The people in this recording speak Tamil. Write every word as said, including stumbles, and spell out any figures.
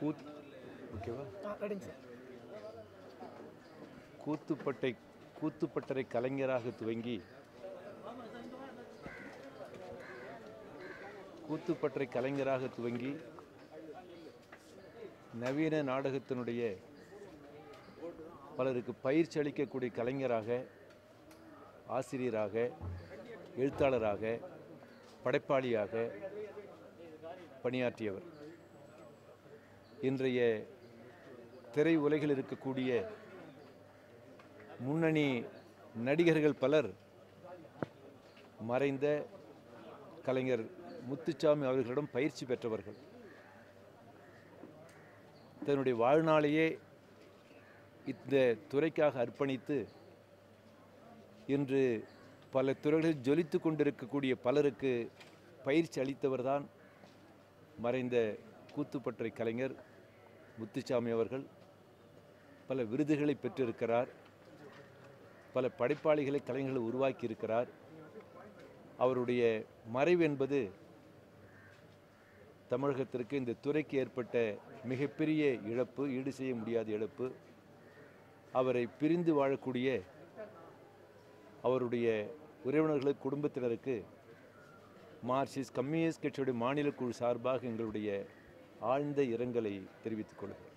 கூத் ஓகேவா கூத்துப்பட்டை கூத்துப்பட்டறை கலைஞராக துவங்கி கூத்துப்பட்டறை கலைஞராக துவங்கி நவீன நாடகத்தினுடைய பலருக்கு பயிற்சி அளிக்கக்கூடிய கலைஞராக, ஆசிரியராக, எழுத்தாளராக, படைப்பாளியாக பணியாற்றியவர். இன்றைய திரை உலகில் இருக்கக்கூடிய முன்னணி நடிகர்கள் பலர் மறைந்த கலைஞர் முத்துசாமி அவர்களிடம் பயிற்சி பெற்றவர்கள். தன்னுடைய வாழ்நாளையே இந்த துறைக்காக அர்ப்பணித்து இன்று பல துறைகளில் ஜொலித்து கொண்டிருக்கக்கூடிய பலருக்கு பயிற்சி அளித்தவர்தான் மறைந்த கூத்துப்பட்டறை கலைஞர் முத்துசாமி அவர்கள். பல விருதுகளை பெற்றிருக்கிறார். பல படைப்பாளிகளை கலைஞர்களை உருவாக்கி இருக்கிறார். அவருடைய மறைவு என்பது தமிழகத்திற்கு, இந்த துறைக்கு ஏற்பட்ட மிகப்பெரிய இழப்பு, ஈடு செய்ய முடியாத இழப்பு. அவரை பிரிந்து வாழக்கூடிய அவருடைய உறவினர்களுக்கு, குடும்பத்தினருக்கு மார்க்சிஸ்ட் கம்யூனிஸ்ட் கட்சியுடைய மாநில குழு சார்பாக எங்களுடைய ஆழ்ந்த இரங்கலை தெரிவித்துக் கொள்கிறேன்.